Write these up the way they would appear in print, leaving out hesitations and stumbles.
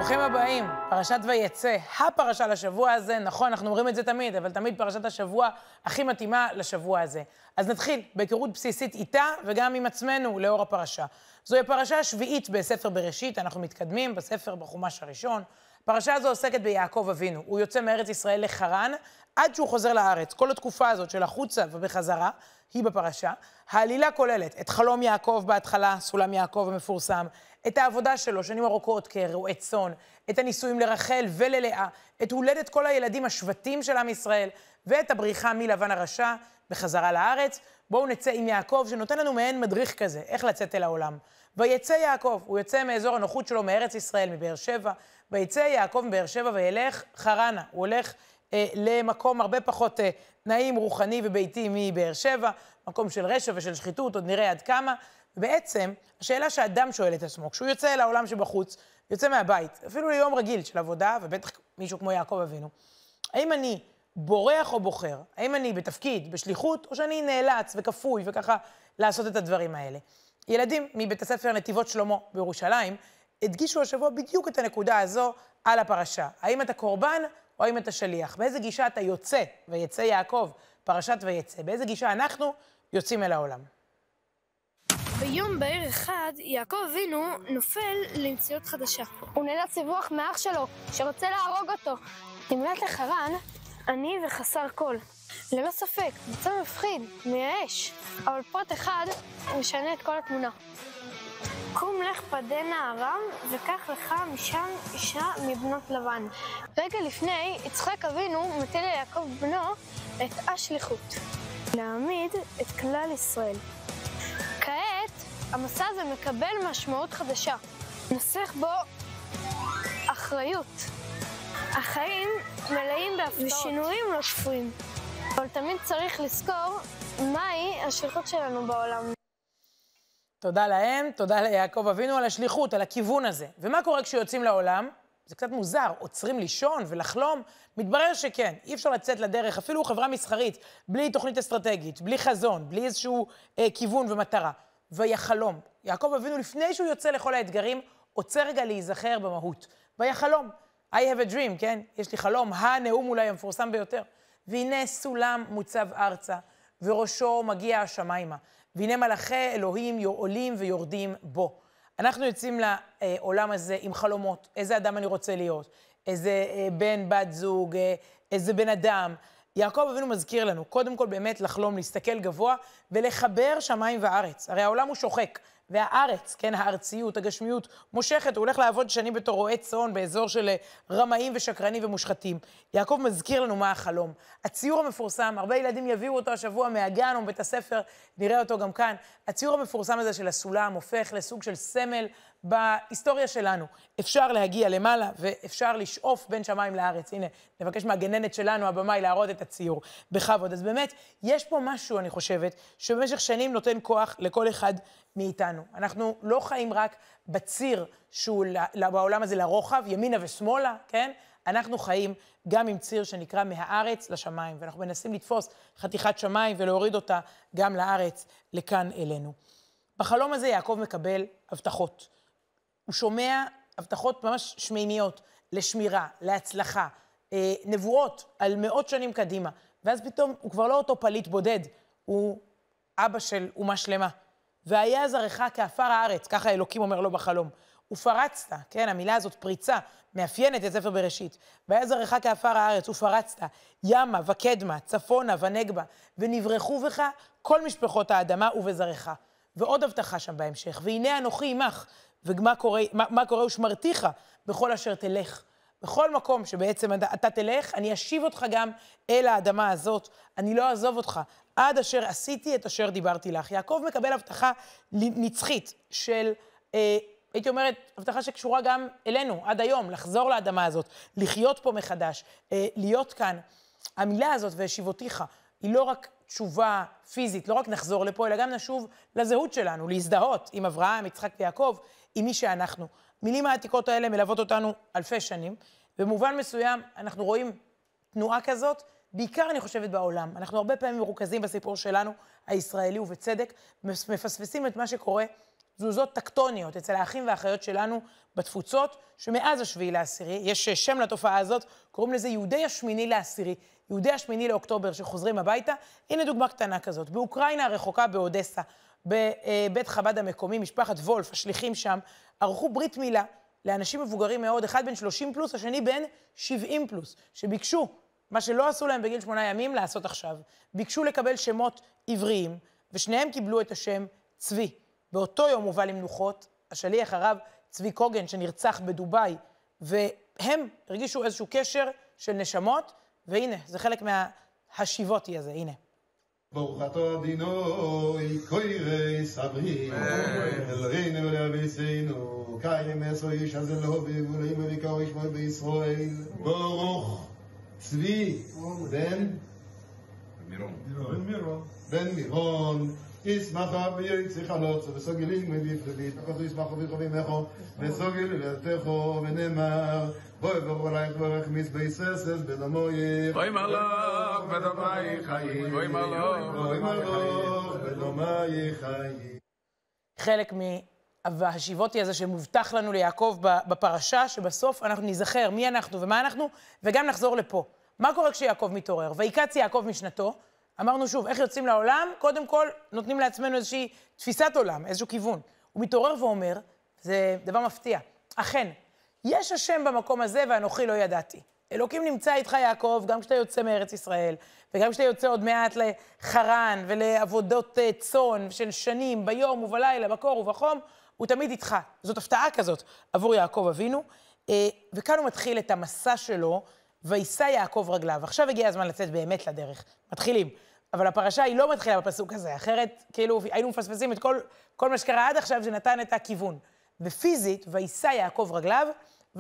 ברוכים הבאים, פרשת ויצא, הפרשה לשבוע הזה. נכון, אנחנו אומרים את זה תמיד, אבל תמיד פרשת השבוע הכי מתאימה לשבוע הזה. אז נתחיל בהיכרות בסיסית איתה וגם עם עצמנו לאור הפרשה. זוהי הפרשה השביעית בספר בראשית, אנחנו מתקדמים בספר בחומש הראשון. הפרשה הזו עוסקת ביעקב אבינו. הוא יוצא מארץ ישראל לחרן עד שהוא חוזר לארץ. כל התקופה הזאת של החוצה ובחזרה היא בפרשה. העלילה כוללת את חלום יעקב בהתחלה, סולם יעקב המפורסם, את העבודה שלו, שנים ארוכות כרועה צאן, את הנישואים לרחל וללאה, את הולדת כל הילדים השבטים של עם ישראל, ואת הבריחה מלבן הרשע בחזרה לארץ. בואו נצא עם יעקב, שנותן לנו מעין מדריך כזה, איך לצאת אל העולם. ויצא יעקב, הוא יוצא מאזור הנוחות שלו, מארץ ישראל, מבאר שבע, ויצא יעקב מבאר שבע וילך חרנה. הוא הולך למקום הרבה פחות נעים, רוחני וביתי מבאר שבע, מקום של רשע ושל שחיתות, עוד נראה עד כמה. ובעצם, השאלה שאדם שואל את עצמו, כשהוא יוצא אל העולם שבחוץ, יוצא מהבית, אפילו ליום רגיל של עבודה, ובטח מישהו כמו יעקב אבינו, האם אני בורח או בוחר? האם אני בתפקיד, בשליחות, או שאני נאלץ וכפוי וככה לעשות את הדברים האלה? ילדים מבית הספר נתיבות שלמה בירושלים הדגישו השבוע בדיוק את הנקודה הזו על הפרשה. האם אתה קורבן או האם אתה שליח? באיזה גישה אתה יוצא, ויצא יעקב, פרשת ויצא? באיזה גישה אנחנו יוצאים אל העולם? ביום בהיר אחד, יעקב אבינו נופל למציאות חדשה. הוא נאלץ לברוח מאח שלו, שרוצה להרוג אותו. נמלט לחרן, עני וחסר כל. ללא ספק, מצב מפחיד, מייאש. אבל פרט אחד משנה את כל התמונה. קום לך פדנה ארם, וקח לך משם אישה מבנות לבן. רגע לפני, יצחק אבינו מטיל ליעקב בנו את השליחות. להעמיד את כלל ישראל. כעת, המסע הזה מקבל משמעות חדשה. נוסח בו אחריות. החיים מלאים בהפתעות ושינויים לא צפויים. אבל תמיד צריך לזכור מהי השליחות שלנו בעולם. תודה להם, תודה ליעקב אבינו על השליחות, על הכיוון הזה. ומה קורה כשיוצאים לעולם? זה קצת מוזר, עוצרים לישון ולחלום. מתברר שכן, אי אפשר לצאת לדרך, אפילו חברה מסחרית, בלי תוכנית אסטרטגית, בלי חזון, בלי איזשהו כיוון ומטרה. ויחלום. יעקב אבינו, לפני שהוא יוצא לכל האתגרים, עוצר רגע להיזכר במהות. ויחלום. I have a dream, כן? יש לי חלום, הנאום אולי המפורסם ביותר. והנה סולם מוצב ארצה, וראשו מגיע השמיימה. והנה מלאכי אלוהים עולים ויורדים בו. אנחנו יוצאים לעולם הזה עם חלומות. איזה אדם אני רוצה להיות? איזה בן, בת זוג, איזה בן אדם. יעקב אבינו מזכיר לנו, קודם כל באמת לחלום, להסתכל גבוה ולחבר שמיים וארץ. הרי העולם הוא שוחק, והארץ, כן, הארציות, הגשמיות, מושכת. הוא הולך לעבוד שנים בתור רועה צאן באזור של רמאים ושקרנים ומושחתים. יעקב מזכיר לנו מה החלום. הציור המפורסם, הרבה ילדים יביאו אותו השבוע מהגן או מבית הספר, נראה אותו גם כאן. הציור המפורסם הזה של הסולם הופך לסוג של סמל בהיסטוריה שלנו. אפשר להגיע למעלה ואפשר לשאוף בין שמיים לארץ. הנה, נבקש מהגננת שלנו, הבמאי, להראות את הציור בכבוד. אז באמת, יש פה משהו, אני חושבת, שבמשך שנים נותן כוח לכל אחד מאיתנו. אנחנו לא חיים רק בציר שהוא בעולם הזה לרוחב, ימינה ושמאלה, כן? אנחנו חיים גם עם ציר שנקרא מהארץ לשמיים, ואנחנו מנסים לתפוס חתיכת שמיים ולהוריד אותה גם לארץ, לכאן אלינו. בחלום הזה יעקב מקבל הבטחות. הוא שומע הבטחות ממש שמימיות, לשמירה, להצלחה, נבואות על מאות שנים קדימה, ואז פתאום הוא כבר לא אותו פליט בודד, הוא אבא של אומה שלמה. והיה זרעך כעפר הארץ, ככה אלוקים אומר לו בחלום. ופרצת, כן, המילה הזאת פריצה, מאפיינת את ספר בראשית. והיה זרעך כעפר הארץ, ופרצת, ימה וקדמה, צפונה ונגבה, ונברחו בך כל משפחות האדמה ובזרעך. ועוד הבטחה שם בהמשך, והנה אנוכי עמך, ומה קורה ושמרתיך בכל אשר תלך. בכל מקום שבעצם אתה תלך, אני אשיב אותך גם אל האדמה הזאת, אני לא אעזוב אותך, עד אשר עשיתי את אשר דיברתי לך. יעקב מקבל הבטחה נצחית של, הייתי אומרת, הבטחה שקשורה גם אלינו, עד היום, לחזור לאדמה הזאת, לחיות פה מחדש, להיות כאן. המילה הזאת, והשיבותיך, היא לא רק תשובה פיזית, לא רק נחזור לפה, אלא גם נשוב לזהות שלנו, להזדהות עם אברהם, יצחק ויעקב, עם מי שאנחנו. מילים העתיקות האלה מלוות אותנו אלפי שנים, במובן מסוים אנחנו רואים תנועה כזאת, בעיקר אני חושבת בעולם. אנחנו הרבה פעמים מרוכזים בסיפור שלנו, הישראלי ובצדק, מפספסים את מה שקורה תזוזות טקטוניות אצל האחים והאחיות שלנו בתפוצות, שמאז השביעי לעשירי, יש שם לתופעה הזאת, קוראים לזה יהודי השמיני לעשירי, יהודי השמיני לאוקטובר שחוזרים הביתה. הנה דוגמה קטנה כזאת. באוקראינה הרחוקה באודסה, בבית חב"ד המקומי, משפחת וולף, השליחים שם, ערכו ברית מילה לאנשים מבוגרים מאוד, אחד בן 30 פלוס, השני בן 70 פלוס, שביקשו, מה שלא עשו להם בגיל 8 ימים, לעשות עכשיו. ביקשו לקבל שמות עבריים, ושניהם קיבלו את השם צבי. באותו יום הובא למנוחות, השליח הרב צבי קוגן, שנרצח בדוביי, והם הרגישו איזשהו קשר של נשמות, והנה, זה חלק מהשיבותי הזה, הנה. ברוך אתה אדינוי, קוירי סברי, אלוהינו ולאבינו, קיים עשו איש הזה להוביב ולאימו ויקרו ישמעו בישראל. ברוך צבי בן מירון, ישמחה ויצא חלוץ וסוגלים מביפלבית, וכתו ישמחה וחבים מחו, וסוגל ולתכו ונאמר, בואי ברוך אלייך ברך מזבחי ססס בדמויך. בואי מלוך בדמי חיים, בואי מלוך בדמי חיים. חלק מהשיבותי הזה שמובטח לנו ליעקב בפרשה, שבסוף אנחנו נזכר מי אנחנו ומה אנחנו, וגם נחזור לפה. מה קורה כשיעקב מתעורר? ויקץ יעקב משנתו, אמרנו שוב, איך יוצאים לעולם? קודם כל, נותנים לעצמנו איזושהי תפיסת עולם, איזשהו כיוון. הוא מתעורר ואומר, זה דבר מפתיע, אכן, יש השם במקום הזה ואנוכי לא ידעתי. אלוקים נמצא איתך יעקב, גם כשאתה יוצא מארץ ישראל, וגם כשאתה יוצא עוד מעט לחרן ולעבודות צאן של שנים, ביום ובלילה, בקור ובחום, הוא תמיד איתך. זאת הפתעה כזאת עבור יעקב אבינו, וכאן הוא מתחיל את המסע שלו, וישא יעקב רגליו. עכשיו הגיע הזמן לצאת באמת לדרך. מתחילים. אבל הפרשה היא לא מתחילה בפסוק הזה, אחרת כאילו היינו מפספסים את כל מה שקרה עד עכשיו שנתן את הכיוון. ופיזית, וישא יעקב רגליו,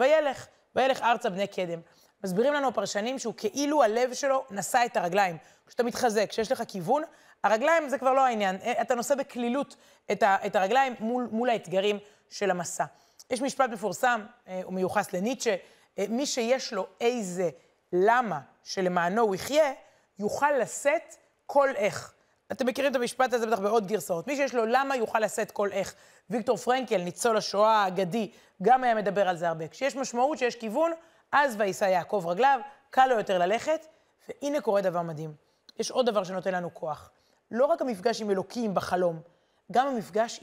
וילך ארצה בני קדם. מסבירים לנו הפרשנים שהוא כאילו הלב שלו נשא את הרגליים. כשאתה מתחזק, כשיש לך כיוון, הרגליים זה כבר לא העניין. אתה נושא בכלילות את הרגליים מול האתגרים של המסע. יש משפט מפורסם, הוא מיוחס לניטשה, מי שיש לו איזה למה שלמענו הוא יחיה, יוכל לשאת כל איך. אתם מכירים את המשפט הזה בטח בעוד גרסאות. מי שיש לו למה יוכל לשאת כל איך. ויקטור פרנקל, ניצול השואה האגדי, גם היה מדבר על זה הרבה. כשיש משמעות, שיש כיוון, אז וישא יעקב רגליו, קל לו יותר ללכת, והנה קורה דבר מדהים. יש עוד דבר שנותן לנו כוח. לא רק המפגש עם אלוקים בחלום, גם המפגש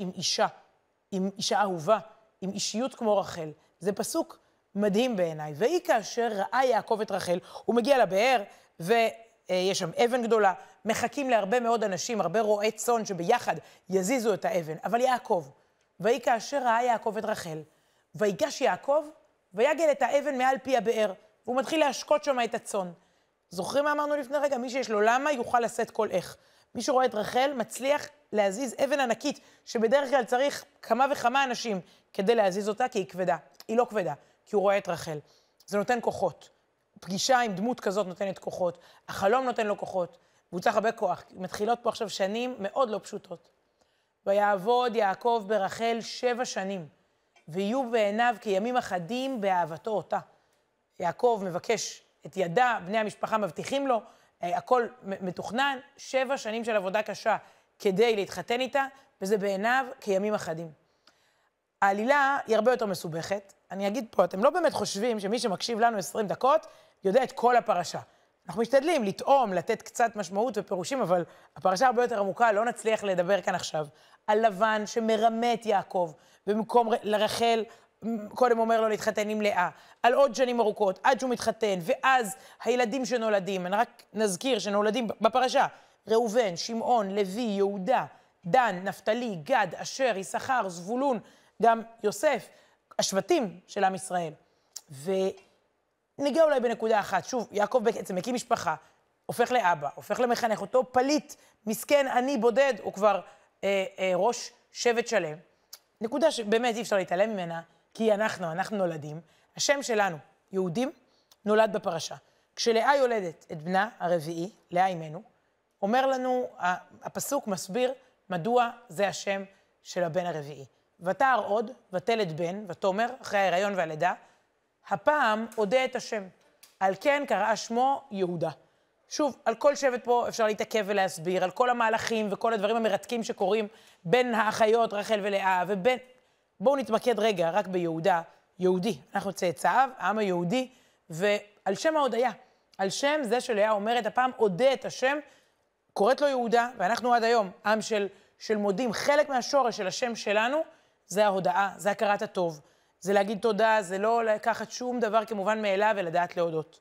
עם אישה אהובה, עם אישיות כמו רחל. זה פסוק מדהים בעיניי. והיא כאשר ראה יעקב את רחל, הוא מגיע לבאר, ויש שם אבן גדולה, מחכים להרבה מאוד אנשים, הרבה רועי צאן שביחד יזיזו את האבן. אבל יעקב, והיא כאשר ראה יעקב את רחל, ויגש יעקב, ויגל את האבן מעל פי הבאר, והוא מתחיל להשקות שם את הצאן. זוכרים מה אמרנו לפני רגע? מי שיש לו למה יוכל לשאת כל איך. מי שרואה את רחל מצליח להזיז אבן ענקית, שבדרך כלל צריך כמה וכמה אנשים כדי להזיז אותה, כי היא כבדה. היא לא כבדה, כי הוא רואה את רחל. זה נותן כוחות. פגישה עם דמות כזאת נותנת כוחות. החלום נותן לו כוחות. והוא צריך הרבה כוח. מתחילות פה עכשיו שנים מאוד לא פשוטות. ויעבוד יעקב ברחל 7 שנים, ויהיו בעיניו כימים אחדים באהבתו אותה. יעקב מבקש את ידה, בני המשפחה מבטיחים לו, הכל מתוכנן, 7 שנים של עבודה קשה כדי להתחתן איתה, וזה בעיניו כימים אחדים. העלילה היא הרבה יותר מסובכת. אני אגיד פה, אתם לא באמת חושבים שמי שמקשיב לנו 20 דקות יודע את כל הפרשה. אנחנו משתדלים לטעום, לתת קצת משמעות ופירושים, אבל הפרשה הרבה יותר עמוקה, לא נצליח לדבר כאן עכשיו. על לבן שמרמה את יעקב, במקום לרחל, קודם אומר לו להתחתן עם לאה, על עוד שנים ארוכות, עד שהוא מתחתן, ואז הילדים שנולדים, אני רק נזכיר שנולדים בפרשה, ראובן, שמעון, לוי, יהודה, דן, נפתלי, גד, אשר, יששכר, זבולון, גם יוסף, השבטים של עם ישראל. ונגיע אולי בנקודה אחת, שוב, יעקב בעצם מקים משפחה, הופך לאבא, הופך למחנך, אותו פליט, מסכן, אני בודד, הוא כבר ראש שבט שלם. נקודה שבאמת אי אפשר להתעלם ממנה, כי אנחנו נולדים. השם שלנו, יהודים, נולד בפרשה. כשלאה יולדת את בנה הרביעי, לאה אימנו, אומר לנו, הפסוק מסביר מדוע זה השם של הבן הרביעי. ותער עוד, ותלד בן, ותאמר, אחרי ההיריון והלידה, הפעם אודה את השם. על כן קראה שמו יהודה. שוב, על כל שבט פה אפשר להתעכב ולהסביר, על כל המהלכים וכל הדברים המרתקים שקורים בין האחיות רחל ולאה, ובין... בואו נתמקד רגע רק ביהודה, יהודי. אנחנו צאצאיו, העם היהודי, ועל שם ההודיה. על שם זה שלאה אומרת, הפעם הודה את השם, קוראת לו יהודה, ואנחנו עד היום, עם של מודים. חלק מהשורש של השם שלנו, זה ההודאה, זה הכרת הטוב. זה להגיד תודה, זה לא לקחת שום דבר כמובן מאליו ולדעת להודות.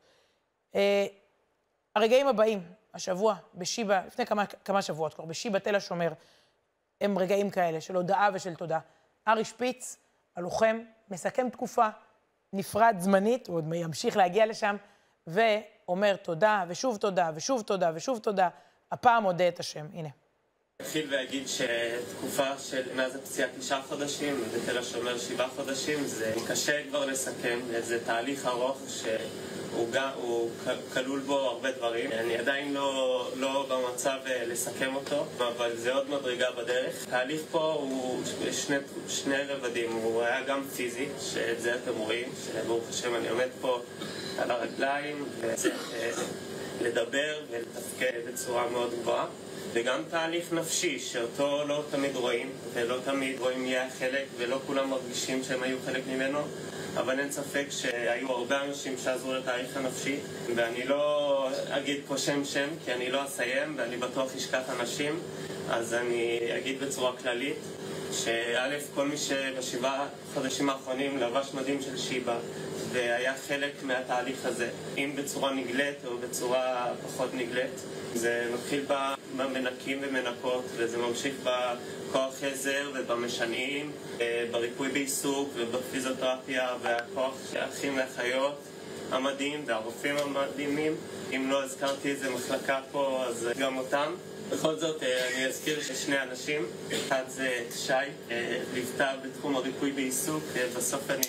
הרגעים הבאים, השבוע, בשיבה, לפני כמה שבועות כבר, בשיבה תל השומר, הם רגעים כאלה של הודאה ושל תודה. ארי שפיץ, הלוחם, מסכם תקופה, נפרד זמנית, הוא עוד ימשיך להגיע לשם, ואומר תודה, ושוב תודה, ושוב תודה, ושוב תודה. הפעם הודה את השם. הנה. אתחיל ואגיד שתקופה של מאז הפציעה 9 חודשים, בתל השומר 7 חודשים, זה קשה כבר לסכם, זה תהליך ארוך שהוא כלול בו הרבה דברים. אני עדיין לא במצב לסכם אותו, אבל זה עוד מדרגה בדרך. התהליך פה הוא שני רבדים, הוא היה גם פיזי, שאת זה אתם רואים, שברוך השם אני עומד פה על הרגליים, וצריך לדבר ולתפקד בצורה מאוד גבוהה. וגם תהליך נפשי, שאותו לא תמיד רואים, ולא תמיד רואים מי היה חלק, ולא כולם מרגישים שהם היו חלק ממנו, אבל אין ספק שהיו הרבה אנשים שעזרו לתהליך הנפשי, ואני לא אגיד פה שם, כי אני לא אסיים, ואני בטוח אשכח אנשים, אז אני אגיד בצורה כללית, שא' כל מי שבשבעה חודשים האחרונים לבש מדים של שיבה, והיה חלק מהתהליך הזה, אם בצורה נגלית או בצורה פחות נגלית. זה מתחיל במנקים ומנקות, וזה ממשיך בכוח עזר ובמשנעים, בריפוי בעיסוק ובפיזיותרפיה, והכוח האחים והאחיות המדהים והרופאים המדהימים. אם לא הזכרתי איזה מחלקה פה, אז גם אותם. בכל זאת, אני אזכיר ששני אנשים, אחד זה שי, ליוותה בתחום הריפוי בעיסוק, בסוף אני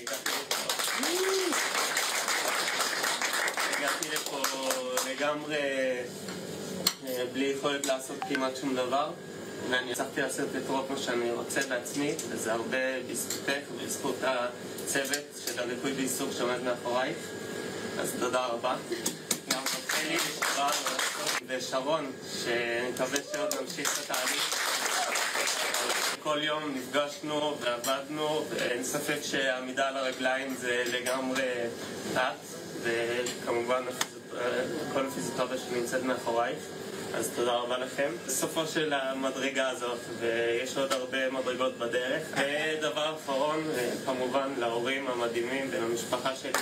הגעתי לפה לגמרי בלי יכולת לעשות כמעט שום דבר, ואני הצלחתי לעשות את רוב מה שאני רוצה בעצמי, וזה הרבה בזכותך ובזכות הצוות של הריפוי בעיסוק שעומד מאחורייך, אז תודה רבה. גם רחלי ושרון, שאני מקווה שעוד נמשיך את התהליך. כל יום נפגשנו ועבדנו, ואין ספק שהעמידה על הרגליים זה לגמרי תת, וכמובן כל הפיזיותרפיה שנמצאת מאחורייך, אז תודה רבה לכם. בסופו של המדרגה הזאת, ויש עוד הרבה מדרגות בדרך. ודבר אחרון, כמובן להורים המדהימים ולמשפחה שלי.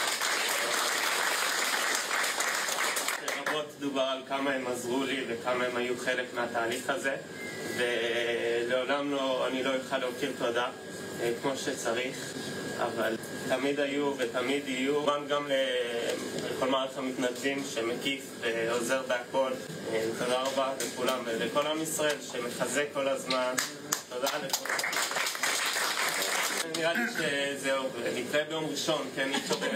רבות דובר על כמה הם עזרו לי וכמה הם היו חלק מהתהליך הזה, ולעולם אני לא אוכל להכיר תודה כמו שצריך, אבל תמיד היו ותמיד יהיו. גם לכל מערך המתנדבים שמקיף ועוזר בהכל. תודה רבה לכולם ולכל עם ישראל שמחזק כל הזמן. תודה לכולם. נראה לי שזהו, נתראה ביום ראשון, כן, נתראה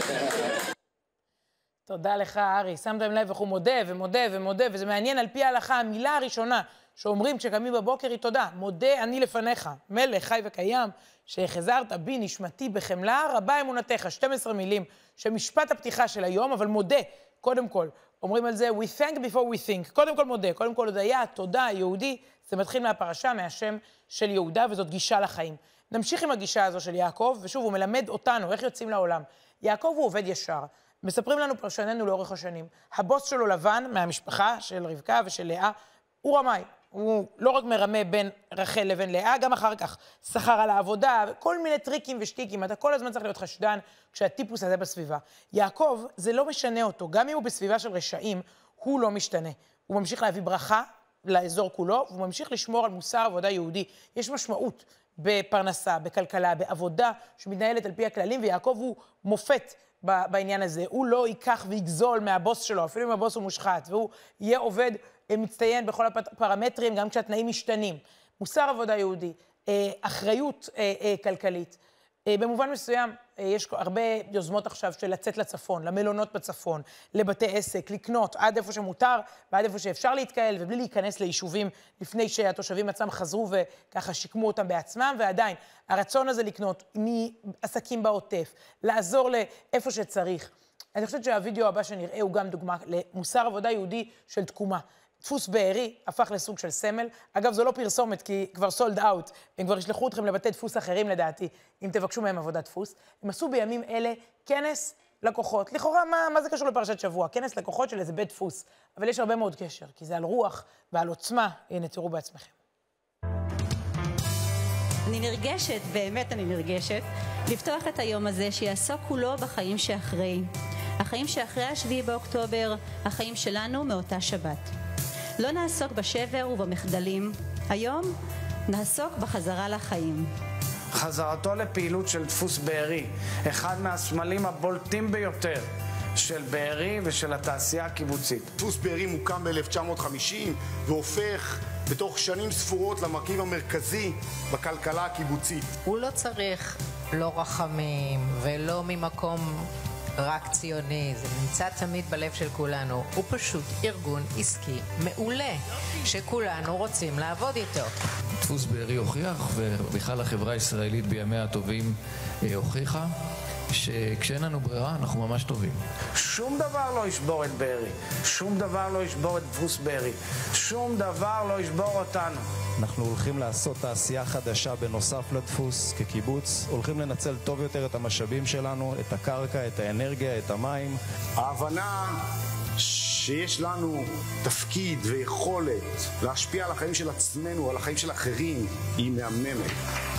תודה לך, ארי. שמתם לב איך הוא מודה ומודה ומודה, וזה מעניין על פי ההלכה, המילה הראשונה שאומרים כשקמים בבוקר היא תודה. מודה אני לפניך, מלך חי וקיים, שהחזרת בי נשמתי בחמלה, רבה אמונתך. 12 מילים שמשפט הפתיחה של היום, אבל מודה, קודם כל. אומרים על זה, we thank before we think. קודם כל מודה, קודם כל הודיה, תודה, יהודי. זה מתחיל מהפרשה, מהשם של יהודה, וזאת גישה לחיים. נמשיך עם הגישה הזו של יעקב, ושוב, הוא מלמד אותנו איך יוצאים לעולם. יעקב הוא עובד ישר. מספרים לנו פרשננו לאורך השנים. הבוס שלו לבן, מהמשפחה של רבקה ושל לאה, הוא רמאי. הוא לא רק מרמה בין רחל לבין לאה, גם אחר כך שכר על העבודה, כל מיני טריקים ושטיקים. אתה כל הזמן צריך להיות חשדן כשהטיפוס הזה בסביבה. יעקב, זה לא משנה אותו. גם אם הוא בסביבה של רשעים, הוא לא משתנה. הוא ממשיך להביא ברכה לאזור כולו, והוא ממשיך לשמור על מוסר עבודה יהודי. יש משמעות בפרנסה, בכלכלה, בעבודה שמתנהלת על פי הכללים, ויעקב הוא מופת בעניין הזה. הוא לא ייקח ויגזול מהבוס שלו, אפילו אם הבוס הוא מושחת, והוא יהיה עובד מצטיין בכל הפרמטרים, גם כשהתנאים משתנים. מוסר עבודה יהודי, אחריות כלכלית. במובן מסוים, יש הרבה יוזמות עכשיו של לצאת לצפון, למלונות בצפון, לבתי עסק, לקנות עד איפה שמותר ועד איפה שאפשר להתקהל, ובלי להיכנס ליישובים לפני שהתושבים עצמם חזרו וככה שיקמו אותם בעצמם, ועדיין הרצון הזה לקנות מעסקים בעוטף, לעזור לאיפה שצריך. אני חושבת שהווידאו הבא שנראה הוא גם דוגמה למוסר עבודה יהודי של תקומה. דפוס בארי הפך לסוג של סמל. אגב, זו לא פרסומת, כי כבר סולד אאוט. הם כבר ישלחו אתכם לבתי דפוס אחרים, לדעתי, אם תבקשו מהם עבודת דפוס. הם עשו בימים אלה כנס לקוחות. לכאורה, מה זה קשור לפרשת שבוע? כנס לקוחות של איזה בית דפוס. אבל יש הרבה מאוד קשר, כי זה על רוח ועל עוצמה. הנה, תראו בעצמכם. אני נרגשת, באמת אני נרגשת, לפתוח את היום הזה שיעסוק כולו בחיים שאחרי. החיים שאחרי 7 באוקטובר, החיים שלנו מאותה שבת. לא נעסוק בשבר ובמחדלים, היום נעסוק בחזרה לחיים. חזרתו לפעילות של דפוס בארי, אחד מהסמלים הבולטים ביותר של בארי ושל התעשייה הקיבוצית. דפוס בארי מוקם ב-1950 והופך בתוך שנים ספורות למרכיב המרכזי בכלכלה הקיבוצית. הוא לא צריך לא רחמים ולא ממקום רק ציוני, זה נמצא תמיד בלב של כולנו. הוא פשוט ארגון עסקי מעולה, שכולנו רוצים לעבוד איתו. דפוס בארי הוכיח, ובכלל החברה הישראלית בימיה הטובים הוכיחה, שכשאין לנו ברירה אנחנו ממש טובים. שום דבר לא ישבור את בארי, שום דבר לא ישבור את דפוס בארי, שום דבר לא ישבור אותנו. אנחנו הולכים לעשות תעשייה חדשה בנוסף לדפוס כקיבוץ, הולכים לנצל טוב יותר את המשאבים שלנו, את הקרקע, את האנרגיה, את המים. ההבנה שיש לנו תפקיד ויכולת להשפיע על החיים של עצמנו, על החיים של אחרים, היא מהממת.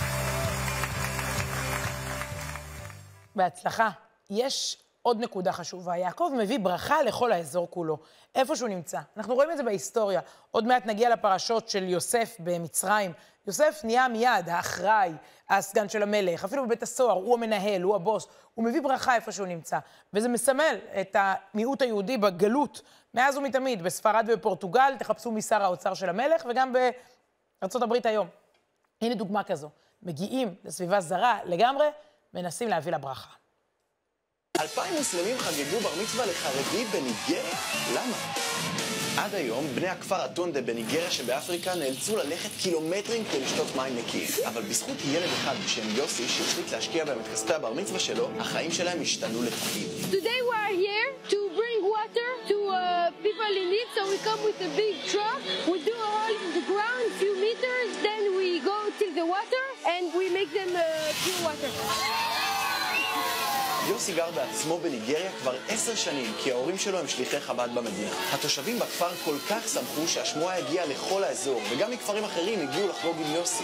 בהצלחה. יש עוד נקודה חשובה. יעקב מביא ברכה לכל האזור כולו, איפה שהוא נמצא. אנחנו רואים את זה בהיסטוריה. עוד מעט נגיע לפרשות של יוסף במצרים. יוסף נהיה מיד האחראי, הסגן של המלך, אפילו בבית הסוהר, הוא המנהל, הוא הבוס. הוא מביא ברכה איפה שהוא נמצא. וזה מסמל את המיעוט היהודי בגלות, מאז ומתמיד, בספרד ובפורטוגל, תחפשו משר האוצר של המלך, וגם בארצות הברית היום. הנה דוגמה כזו. מגיעים לסביבה זרה לגמרי, מנסים להביא לברכה. 2,000 מוסלמים חגגו בר מצווה לחרדי בניגריה? למה? עד היום, בני הכפר אטונדה בניגריה שבאפריקה נאלצו ללכת קילומטרים כדי לשתות מים נקיים. אבל בזכות ילד אחד בשם יוסי שהחליט להשקיע בהם את כספי הבר מצווה שלו, החיים שלהם השתנו לתמיד. Today we are here to bring water to people in need, so we come with a big truck, we do a hole in the ground, few meters, then we go till the water and we make them pure water. יוסי גר בעצמו בניגריה כבר 10 שנים, כי ההורים שלו הם שליחי חב"ד במדינה. התושבים בכפר כל כך שמחו שהשמועה הגיעה לכל האזור, וגם מכפרים אחרים הגיעו לחגוג עם יוסי.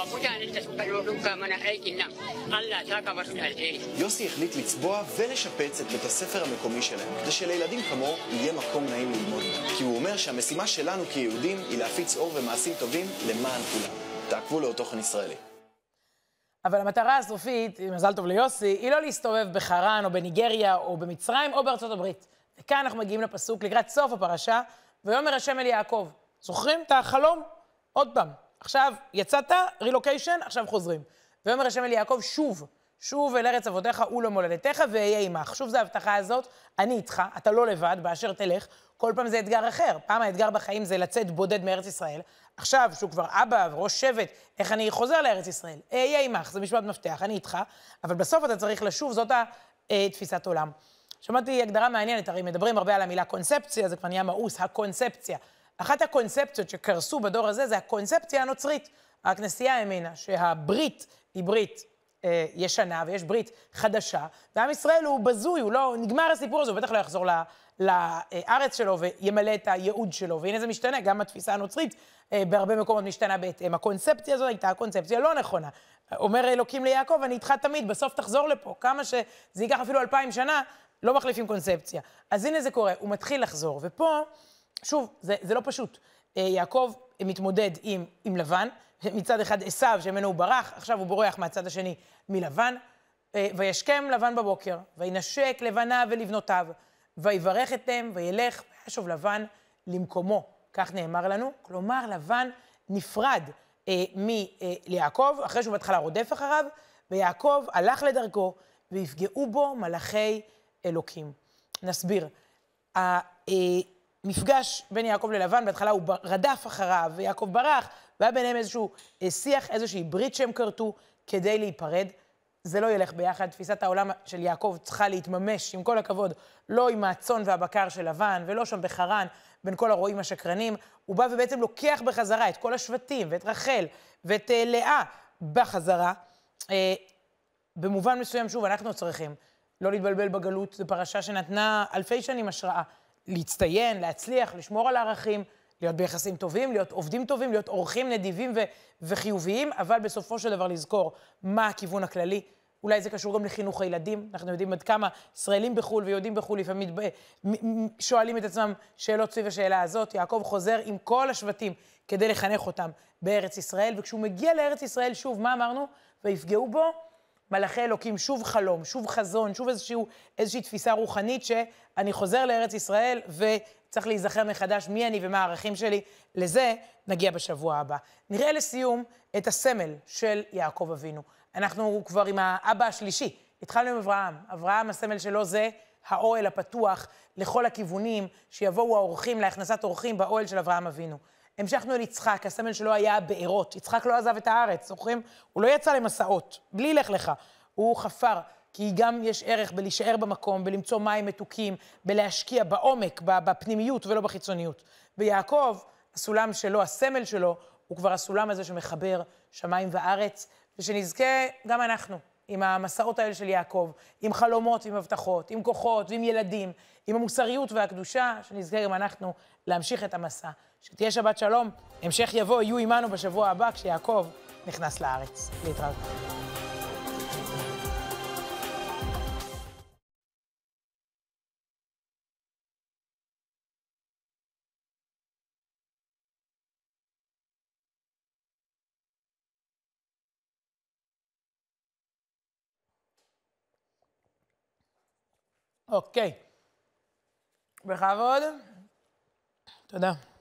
יוסי החליט לצבוע ולשפץ את בית הספר המקומי שלהם, כדי שלילדים כמוהו יהיה מקום נעים ללמוד. כי הוא אומר שהמשימה שלנו כיהודים היא להפיץ אור ומעשים טובים למען כולם. תעקבו לו תוכן ישראלי. אבל המטרה הסופית, מזל טוב ליוסי, היא לא להסתובב בחרן או בניגריה או במצרים או בארצות הברית. וכאן אנחנו מגיעים לפסוק לקראת סוף הפרשה, ויאמר השם אל יעקב. זוכרים את החלום? עוד פעם. עכשיו יצאת, רילוקיישן, עכשיו חוזרים. ויאמר השם אל יעקב, שוב אל ארץ אבותיך ולמולדתך ואהיה עמך. שוב זה ההבטחה הזאת, אני איתך, אתה לא לבד, באשר תלך. כל פעם זה אתגר אחר. פעם האתגר בחיים זה לצאת בודד מארץ ישראל. עכשיו, שהוא כבר אבא וראש שבט, איך אני חוזר לארץ ישראל? אהיה עמך, זה משפט מפתח, אני איתך, אבל בסוף אתה צריך לשוב, זאת תפיסת עולם. שמעתי הגדרה מעניינת, הרי מדברים הרבה על המילה קונספציה, זה כבר נהיה מאוס, הקונספציה. אחת הקונספציות שקרסו בדור הזה, זה הקונספציה הנוצרית. הכנסייה האמינה שהברית היא ברית ישנה, ויש ברית חדשה, ועם ישראל הוא בזוי, הוא לא, נגמר הסיפור הזה, הוא בטח לא יחזור לארץ שלו וימלא את הייעוד שלו, והנה זה משתנה, גם התפיסה הנוצרית בהרבה מקומות משתנה בהתאם. הקונספציה הזאת הייתה הקונספציה לא נכונה. אומר אלוקים ליעקב, אני איתך תמיד, בסוף תחזור לפה, כמה שזה ייקח אפילו 2,000 שנה, לא מחליפים קונספציה. אז הנה זה קורה, הוא מתחיל לחזור, ופה, שוב, זה לא פשוט. יעקב מתמודד עם לבן, מצד אחד עשיו שממנו הוא ברח, עכשיו הוא בורח מהצד השני מלבן, וישכם לבן בבוקר, וינשק לבנה ולבנותיו, ויברך אתם, וילך, וישוב לבן למקומו. כך נאמר לנו, כלומר לבן נפרד מיעקב, אחרי שהוא בהתחלה רודף אחריו, ויעקב הלך לדרכו, ויפגעו בו מלאכי אלוקים. נסביר. המפגש בין יעקב ללבן, בהתחלה הוא רדף אחריו, ויעקב ברח, והיה ביניהם איזשהו שיח, איזושהי ברית שהם קרתו כדי להיפרד. זה לא ילך ביחד. תפיסת העולם של יעקב צריכה להתממש, עם כל הכבוד, לא עם הצאן והבקר של לבן, ולא שם בחרן, בין כל הרועים השקרנים. הוא בא ובעצם לוקח בחזרה את כל השבטים, ואת רחל, ואת לאה בחזרה. במובן מסוים, שוב, אנחנו צריכים לא להתבלבל בגלות. זו פרשה שנתנה אלפי שנים השראה. להצטיין, להצליח, לשמור על הערכים, להיות ביחסים טובים, להיות עובדים טובים, להיות אורחים נדיבים וחיוביים, אבל בסופו של דבר לזכור מה הכיוון הכללי. אולי זה קשור גם לחינוך הילדים. אנחנו יודעים עד כמה ישראלים בחול ויהודים בחול לפעמים שואלים את עצמם שאלות סביב השאלה הזאת. יעקב חוזר עם כל השבטים כדי לחנך אותם בארץ ישראל, וכשהוא מגיע לארץ ישראל, שוב, מה אמרנו? ויפגעו בו מלאכי אלוקים, שוב חלום, שוב חזון, שוב איזושהי תפיסה רוחנית שאני חוזר לארץ ישראל וצריך להיזכר מחדש מי אני ומה הערכים שלי. לזה נגיע בשבוע הבא. נראה לסיום את הסמל של יעקב אבינו. אנחנו כבר עם האבא השלישי. התחלנו עם אברהם. אברהם, הסמל שלו זה האוהל הפתוח לכל הכיוונים, שיבואו האורחים להכנסת אורחים באוהל של אברהם אבינו. המשכנו אל יצחק, הסמל שלו היה בארות. יצחק לא עזב את הארץ, זוכרים? הוא לא יצא למסעות, בלי לך לך. הוא חפר, כי גם יש ערך בלהישאר במקום, בלמצוא מים מתוקים, בלהשקיע בעומק, בפנימיות ולא בחיצוניות. ויעקב, הסולם שלו, הסמל שלו, הוא כבר הסולם הזה שמחבר שמיים וארץ, ושנזכה גם אנחנו, עם המסעות האלה של יעקב, עם חלומות ועם הבטחות, עם כוחות ועם ילדים, עם המוסריות והקדושה, שנזכה גם אנחנו להמשיך את המסע. שתהיה שבת שלום, המשך יבוא, יהיו עמנו בשבוע הבא כשיעקב נכנס לארץ. להתראות. אוקיי. בכבוד. תודה.